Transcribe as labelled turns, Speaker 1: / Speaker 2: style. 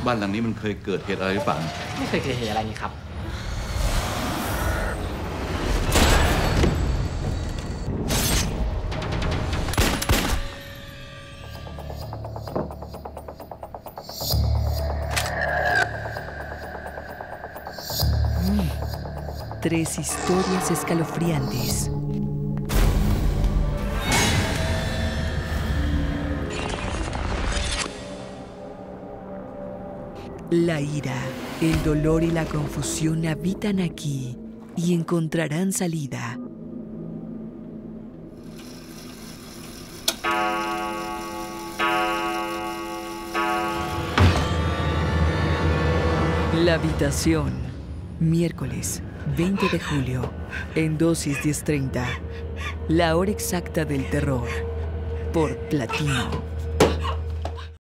Speaker 1: บ้านหลังนี้มันเคยเกิดเหตุอะไรหรือเปล่า
Speaker 2: ไม่เคยเกิดเหตุอะไรนี่ครับ
Speaker 3: Tres historias escalofriantes. La ira, el dolor y la confusión habitan aquí y encontrarán salida. La habitación, miércoles 20 de julio, en dosis 10:30. La hora exacta del terror, por Platino.